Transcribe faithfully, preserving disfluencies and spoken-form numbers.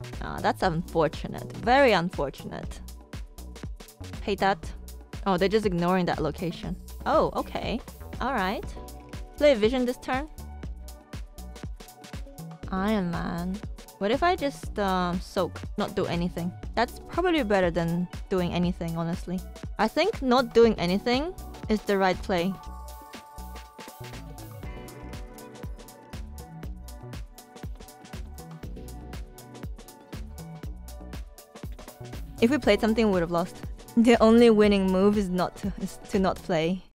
Ah, that's unfortunate. Very unfortunate. Hate that. Oh, they're just ignoring that location. Oh, okay. Alright. Play Vision this turn? Iron Man. What if I just um, soak, not do anything? That's probably better than doing anything, honestly. I think not doing anything is the right play. If we played something, we would have lost. The only winning move is not to, is to not play.